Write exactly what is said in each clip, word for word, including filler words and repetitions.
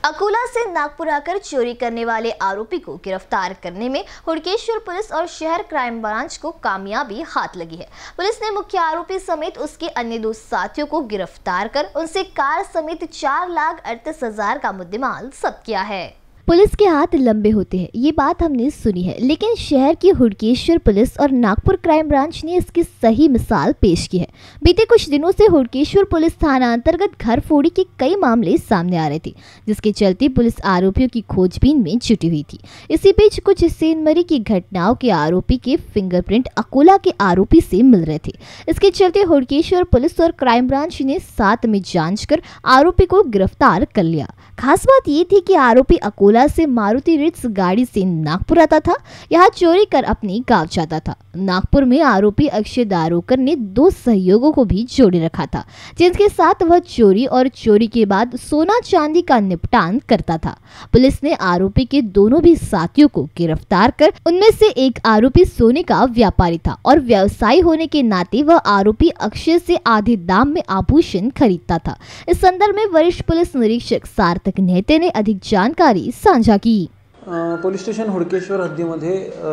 अकोला से नागपुर आकर चोरी करने वाले आरोपी को गिरफ्तार करने में हुड़केश्वर पुलिस और शहर क्राइम ब्रांच को कामयाबी हाथ लगी है। पुलिस ने मुख्य आरोपी समेत उसके अन्य दो साथियों को गिरफ्तार कर उनसे कार समेत चार लाख अड़तीस हजार का मुद्देमाल जब्त किया है। पुलिस के हाथ लंबे होते हैं, ये बात हमने सुनी है, लेकिन शहर की हुड़केश्वर पुलिस और नागपुर क्राइम ब्रांच ने इसकी सही मिसाल पेश की है। बीते कुछ दिनों से हुड़केश्वर पुलिस थाना अंतर्गत घर फोड़ी के कई मामले सामने आ रहे थे, जिसके चलते पुलिस आरोपियों की खोजबीन में जुटी हुई थी। इसी बीच कुछ सेंधमारी की घटनाओं के आरोपी के फिंगरप्रिंट अकोला के आरोपी से मिल रहे थे। इसके चलते हुड़केश्वर पुलिस और क्राइम ब्रांच ने साथ में जांच कर आरोपी को गिरफ्तार कर लिया। खास बात ये थी कि आरोपी अकोला से मारुति रिट्स गाड़ी से नागपुर आता था, यहाँ चोरी कर अपने गांव जाता था। नागपुर में आरोपी अक्षय दारोकर ने दो सहयोगों को भी जोड़े रखा था, जिनके साथ वह चोरी और चोरी के बाद सोना चांदी का निपटान करता था। पुलिस ने आरोपी के दोनों भी साथियों को गिरफ्तार कर उनमें से एक आरोपी सोने का व्यापारी था और व्यवसायी होने के नाते वह आरोपी अक्षय से आधे दाम में आभूषण खरीदता था। इस संदर्भ में वरिष्ठ पुलिस निरीक्षक सार्थक नेते ने अधिक जानकारी साझा की। पोलीस स्टेशन हुड़केश्वर हद्दीमध्ये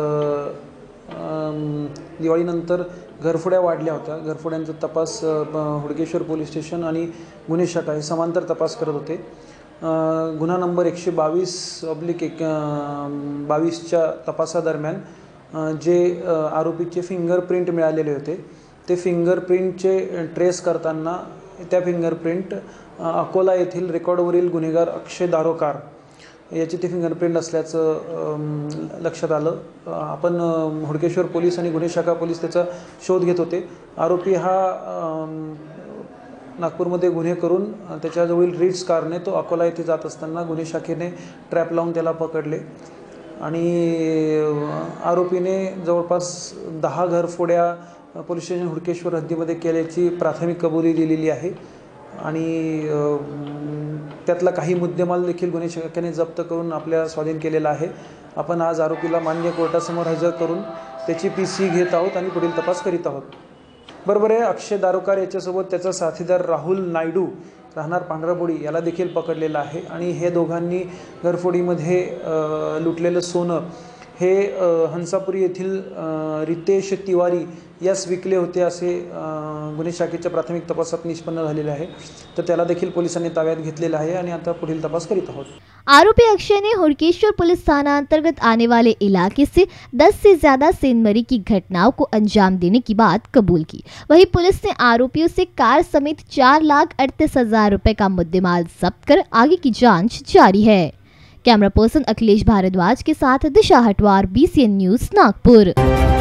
दिवाळीनंतर घरफोड्या वाढल्या होत्या। घरफोड्यांचा तपास हुड़केश्वर पोलीस स्टेशन आणि गुन्हे शाखा हे समांतर तपास करत होते। गुन्हा नंबर एकशे बावीस ऑब्लिक एक बावीसच्या तपासादरम्यान जे आरोपीचे फिंगरप्रिंट मिळालेले होते, ते फिंगरप्रिंटचे ट्रेस करताना त्या फिंगरप्रिंट अकोला येथील रेकॉर्डवरील गुन्हेगार अक्षय दारोकर याची ते फिंगरप्रिंट असल्याचं लक्षात आलं। आपण हुड़केश्वर पोलीस आणि गुन्हे शाखा पोलीस त्याचा शोध घेत होते। आरोपी हा नागपूरमध्ये गुन्हे करून त्याच्याजवळील रिट्स कारने तो अकोला येथे जात असताना गुन्हे शाखेने ट्रॅप लावून त्याला पकडले आणि आरोपीने जवळपास दहा घरफोड्या पोलीस स्टेशन हुड़केश्वर हद्दीमध्ये केल्याची प्राथमिक कबुली दिलेली आहे आणि त्यातला काही मुद्देमाल देखील गुन्हे शाखेने जप्त करून आपल्या स्वाधीन केलेला आहे। आपण आज आरोपीला मान्य कोर्टासमोर हजर करून त्याची पीसी घेत आहोत आणि पुढील तपास करीत आहोत। बरोबर आहे, अक्षय दारोकर याच्यासोबत त्याचा साथीदार राहुल नायडू राहणार पांढराबोडी याला देखील पकडलेला आहे आणि हे दोघांनी घरफोडीमध्ये लुटलेलं सोनं हे हंसापुरी येथील रितेश तिवारी यास विकले होते असे गुन्हे शाखेच्या प्राथमिक तपासात निष्पन्न झालेले आहे। तर त्याला देखील पोलिसांनी ताब्यात घेतलेला आहे आणि आता पुढील तपास करीत आहोत। आरोपी अक्षय ने हुड़केश्वर पुलिस थाना अंतर्गत आने वाले इलाके से दस से ज्यादा सेंधमारी की घटनाओं को अंजाम देने की बात कबूल की। वहीं पुलिस ने आरोपियों से कार समेत चार लाख अड़तीस हजार रुपए का मुद्देमाल जब्त कर आगे की जांच जारी है। कैमरा पर्सन अखिलेश भारद्वाज के साथ Disha Hatwar, B C N news Nagpur.